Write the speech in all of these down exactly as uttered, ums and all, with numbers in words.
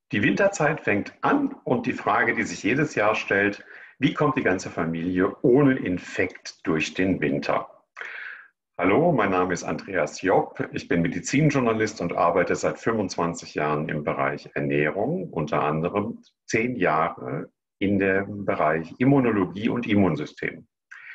Die Winterzeit fängt an und die Frage, die sich jedes Jahr stellt: Wie kommt die ganze Familie ohne Infekt durch den Winter? Hallo, mein Name ist Andreas Jopp. Ich bin Medizinjournalist und arbeite seit fünfundzwanzig Jahren im Bereich Ernährung, unter anderem zehn Jahre in dem Bereich Immunologie und Immunsystem.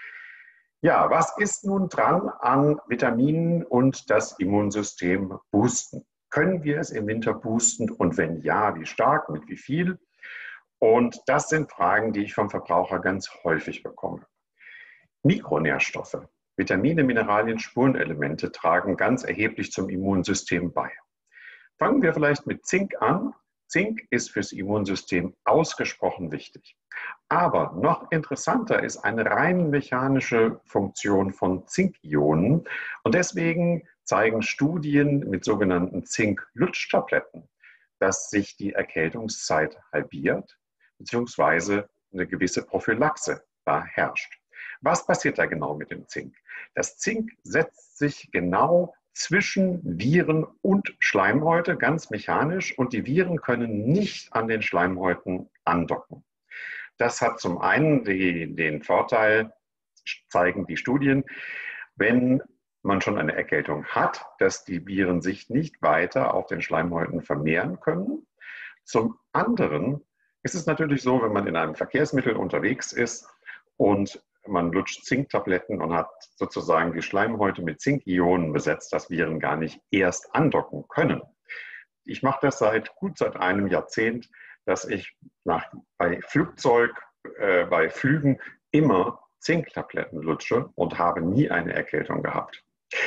Ja, was ist nun dran an Vitaminen und das Immunsystem boosten? Können wir es im Winter boosten und wenn ja, wie stark, mit wie viel? Und das sind Fragen, die ich vom Verbraucher ganz häufig bekomme. Mikronährstoffe, Vitamine, Mineralien, Spurenelemente tragen ganz erheblich zum Immunsystem bei. Fangen wir vielleicht mit Zink an. Zink ist fürs Immunsystem ausgesprochen wichtig. Aber noch interessanter ist eine rein mechanische Funktion von Zinkionen. Und deswegen zeigen Studien mit sogenannten Zink-Lutsch-Tabletten, dass sich die Erkältungszeit halbiert, beziehungsweise eine gewisse Prophylaxe da herrscht. Was passiert da genau mit dem Zink? Das Zink setzt sich genau zwischen Viren und Schleimhäute, ganz mechanisch, und die Viren können nicht an den Schleimhäuten andocken. Das hat zum einen die, den Vorteil, zeigen die Studien, wenn man schon eine Erkältung hat, dass die Viren sich nicht weiter auf den Schleimhäuten vermehren können. Zum anderen ist es natürlich so, wenn man in einem Verkehrsmittel unterwegs ist und man lutscht Zinktabletten und hat sozusagen die Schleimhäute mit Zinkionen besetzt, dass Viren gar nicht erst andocken können. Ich mache das seit gut seit einem Jahrzehnt, dass ich nach, bei Flugzeug, äh, bei Flügen immer Zinktabletten lutsche und habe nie eine Erkältung gehabt.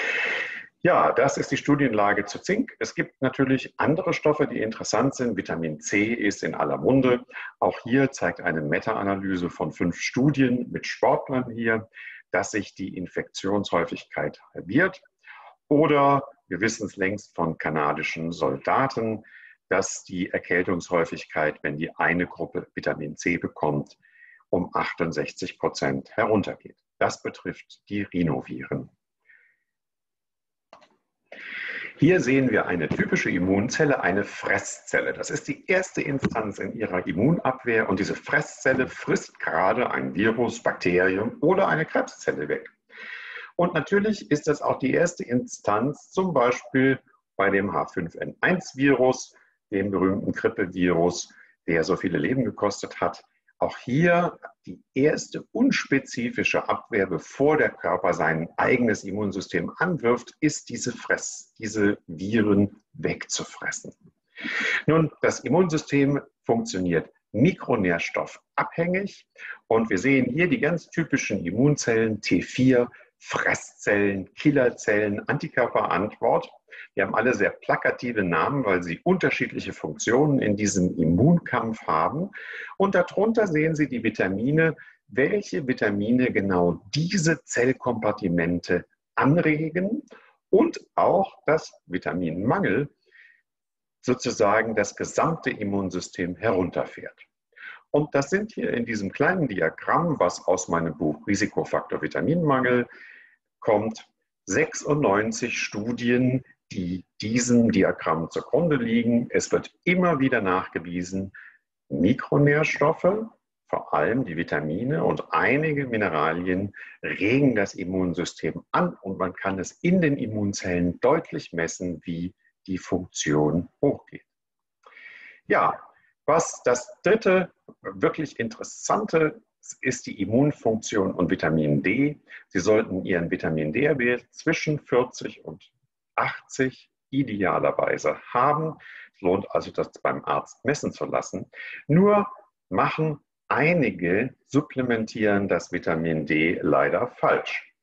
Ja, das ist die Studienlage zu Zink. Es gibt natürlich andere Stoffe, die interessant sind. Vitamin C ist in aller Munde. Auch hier zeigt eine Meta-Analyse von fünf Studien mit Sportlern hier, dass sich die Infektionshäufigkeit halbiert. Oder wir wissen es längst von kanadischen Soldaten, dass die Erkältungshäufigkeit, wenn die eine Gruppe Vitamin C bekommt, um achtundsechzig Prozent heruntergeht. Das betrifft die Rhinoviren. Hier sehen wir eine typische Immunzelle, eine Fresszelle. Das ist die erste Instanz in ihrer Immunabwehr und diese Fresszelle frisst gerade ein Virus, Bakterium oder eine Krebszelle weg. Und natürlich ist das auch die erste Instanz, zum Beispiel bei dem H fünf N eins Virus, dem berühmten Grippevirus, der so viele Leben gekostet hat. Auch hier die erste unspezifische Abwehr, bevor der Körper sein eigenes Immunsystem anwirft, ist diese Fress, diese Viren wegzufressen. Nun, das Immunsystem funktioniert mikronährstoffabhängig und wir sehen hier die ganz typischen Immunzellen T vier, Fresszellen, Killerzellen, Antikörperantwort. Die haben alle sehr plakative Namen, weil sie unterschiedliche Funktionen in diesem Immunkampf haben. Und darunter sehen Sie die Vitamine, welche Vitamine genau diese Zellkompartimente anregen und auch das Vitaminmangel sozusagen das gesamte Immunsystem herunterfährt. Und das sind hier in diesem kleinen Diagramm, was aus meinem Buch Risikofaktor Vitaminmangel kommt, sechsundneunzig Studien, die diesem Diagramm zugrunde liegen. Es wird immer wieder nachgewiesen, Mikronährstoffe, vor allem die Vitamine und einige Mineralien, regen das Immunsystem an und man kann es in den Immunzellen deutlich messen, wie die Funktion hochgeht. Ja, was das dritte wirklich Interessante ist die Immunfunktion und Vitamin D. Sie sollten Ihren Vitamin D-Wert zwischen vierzig und achtzig idealerweise haben. Es lohnt also, das beim Arzt messen zu lassen. Nur machen einige, supplementieren das Vitamin D leider falsch.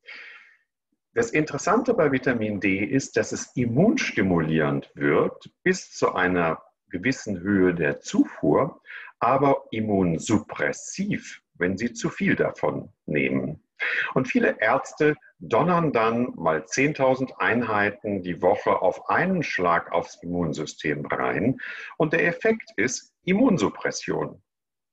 Das Interessante bei Vitamin D ist, dass es immunstimulierend wirkt bis zu einer gewissen Höhe der Zufuhr, aber immunsuppressiv, wenn Sie zu viel davon nehmen. Und viele Ärzte donnern dann mal zehntausend Einheiten die Woche auf einen Schlag aufs Immunsystem rein. Und der Effekt ist Immunsuppression.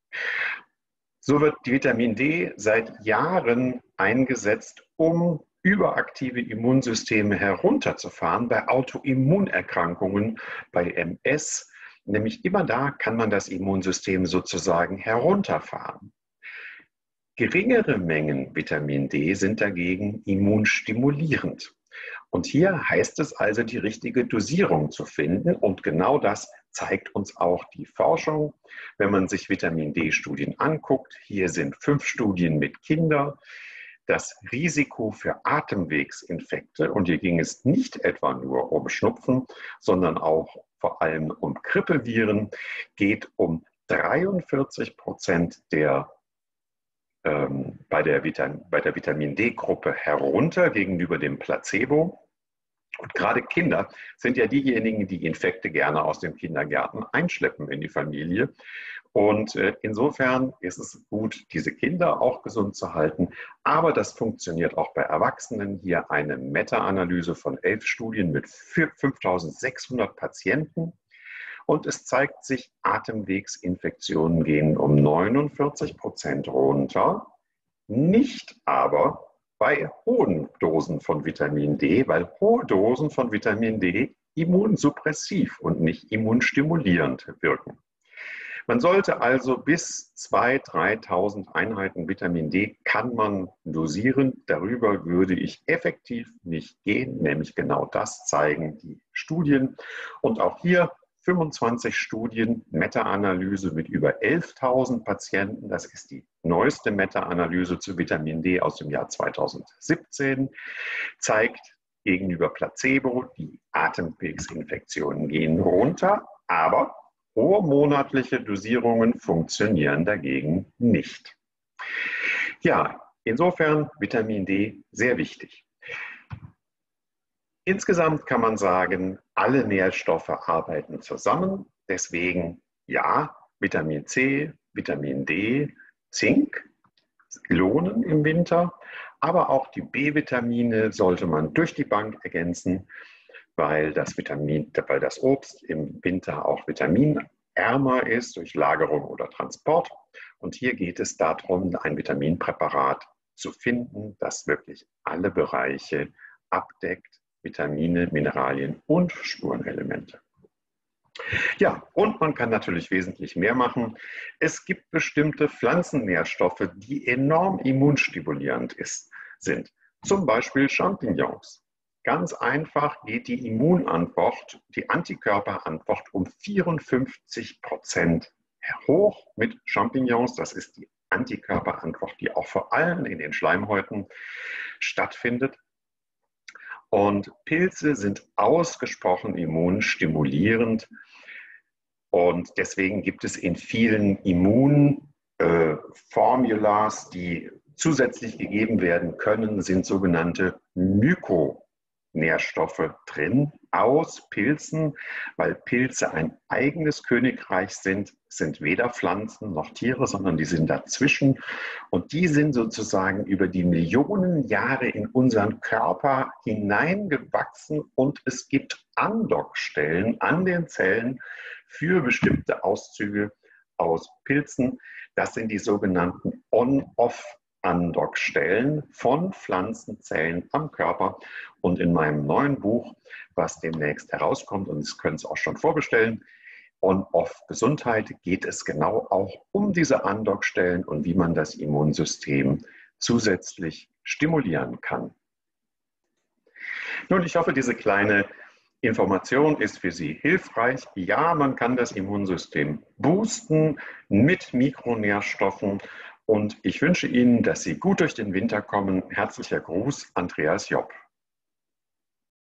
So wird Vitamin D seit Jahren eingesetzt, um überaktive Immunsysteme herunterzufahren bei Autoimmunerkrankungen, bei M S, nämlich immer da kann man das Immunsystem sozusagen herunterfahren. Geringere Mengen Vitamin D sind dagegen immunstimulierend. Und hier heißt es also, die richtige Dosierung zu finden. Und genau das zeigt uns auch die Forschung. Wenn man sich Vitamin D-Studien anguckt, hier sind fünf Studien mit Kindern. Das Risiko für Atemwegsinfekte, und hier ging es nicht etwa nur um Schnupfen, sondern auch vor allem um Grippeviren, geht um dreiundvierzig Prozent der ähm, bei der, Vitam bei der Vitamin D-Gruppe herunter gegenüber dem Placebo. Und gerade Kinder sind ja diejenigen, die Infekte gerne aus den Kindergärten einschleppen in die Familie. Und äh, insofern ist es gut, diese Kinder auch gesund zu halten. Aber das funktioniert auch bei Erwachsenen. Hier eine Meta-Analyse von elf Studien mit fünftausendsechshundert Patienten. Und es zeigt sich, Atemwegsinfektionen gehen um neunundvierzig Prozent runter. Nicht aber bei hohen Dosen von Vitamin D, weil hohe Dosen von Vitamin D immunsuppressiv und nicht immunstimulierend wirken. Man sollte also bis zweitausend, dreitausend Einheiten Vitamin D kann man dosieren. Darüber würde ich effektiv nicht gehen, nämlich genau das zeigen die Studien. Und auch hier fünfundzwanzig Studien, Meta-Analyse mit über elftausend Patienten. Das ist die neueste Meta-Analyse zu Vitamin D aus dem Jahr zweitausendsiebzehn. Zeigt gegenüber Placebo, die Atemwegsinfektionen gehen runter, aber hohe monatliche Dosierungen funktionieren dagegen nicht. Ja, insofern Vitamin D sehr wichtig. Insgesamt kann man sagen, alle Nährstoffe arbeiten zusammen. Deswegen ja, Vitamin C, Vitamin D, Zink lohnen im Winter. Aber auch die B-Vitamine sollte man durch die Bank ergänzen, weil das, Vitamin, weil das Obst im Winter auch vitaminärmer ist durch Lagerung oder Transport. Und hier geht es darum, ein Vitaminpräparat zu finden, das wirklich alle Bereiche abdeckt. Vitamine, Mineralien und Spurenelemente. Ja, und man kann natürlich wesentlich mehr machen. Es gibt bestimmte Pflanzennährstoffe, die enorm immunstimulierend ist, sind. Zum Beispiel Champignons. Ganz einfach geht die Immunantwort, die Antikörperantwort um vierundfünfzig Prozent hoch mit Champignons. Das ist die Antikörperantwort, die auch vor allem in den Schleimhäuten stattfindet. Und Pilze sind ausgesprochen immunstimulierend. Und deswegen gibt es in vielen Immunformulas, die zusätzlich gegeben werden können, sind sogenannte Mykonährstoffe drin aus Pilzen, weil Pilze ein eigenes Königreich sind, sind weder Pflanzen noch Tiere, sondern die sind dazwischen. Und die sind sozusagen über die Millionen Jahre in unseren Körper hineingewachsen und es gibt Andockstellen an den Zellen für bestimmte Auszüge aus Pilzen. Das sind die sogenannten On-Off-Andockstellen von Pflanzenzellen am Körper. Und in meinem neuen Buch, was demnächst herauskommt, und Sie können es auch schon vorbestellen, On-Off-Gesundheit, geht es genau auch um diese Andockstellen und wie man das Immunsystem zusätzlich stimulieren kann. Nun, ich hoffe, diese kleine Information ist für Sie hilfreich. Ja, man kann das Immunsystem boosten mit Mikronährstoffen und ich wünsche Ihnen, dass Sie gut durch den Winter kommen. Herzlicher Gruß, Andreas Jopp.